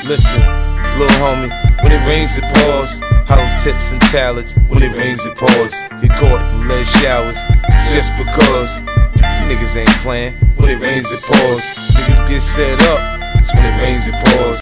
Listen, little homie, when it rains it pours. Hollow tips and talents, when it rains it pours. Get caught in lead showers, just because. Niggas ain't playing, when it rains it pours. Niggas get set up, it's when it rains it pours.